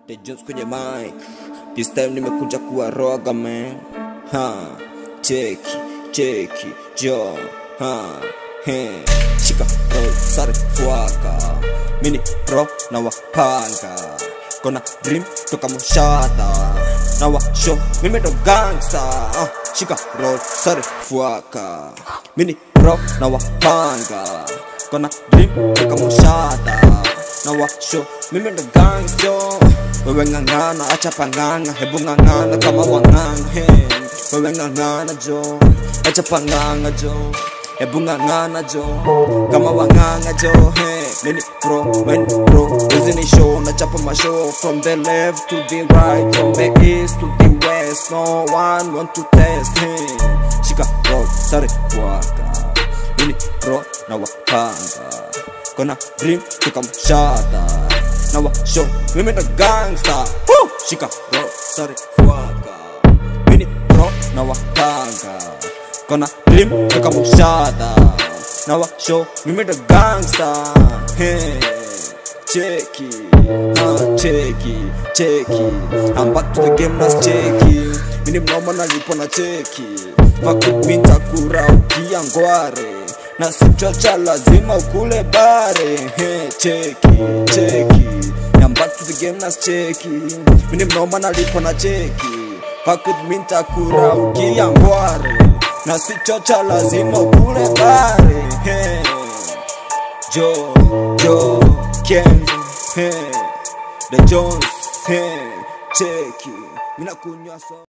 Denjones kwenye mic. This time nimekuja kuwa roga man. Cheki, jo. Shika, roll, sare, fuaka. Mini pro na wapanga. Kona dream toka mshata. Na wa show, mimi ndo gangster. Shika, roll, sare, fuaka. Mini pro na wapanga. Kona dream toka mshata. Na wa show, mimi ndo gangster. Wewe ngangana, acha panganga. Hebu ngangana kama wanganga. Wewe ngangana jo, acha panganga jo. Hebu ngangana jo, kama wanganga jo. Mini pro, when pro. Hizi ni show, na chapa ma show. From the left to the right, from the east to the west. No one want to test him. Shika roll, sare fuaka. Mini pro na wapanga. Kona dream tuka mshata. Na wa show, mimi ndo gangster. Shika roll, sare fuaka. Mini pro na wapanga. Kona dream tuka mshata. Na wa show, mimi ndo gangster. Cheki. I'm back to the game, let's cheki. Mini mnoma nalipo na cheki. Fuck me takura ukia ngware. Na sichocha lazima ukule bare. Cheki. I'm back to the game, let's cheki. Mini mnoma nalipo na cheki. Fuck me takura ukia ngware. Na sichocha lazima ukule bare. Jo KENYAN Denjones cheki. Mina kunywa so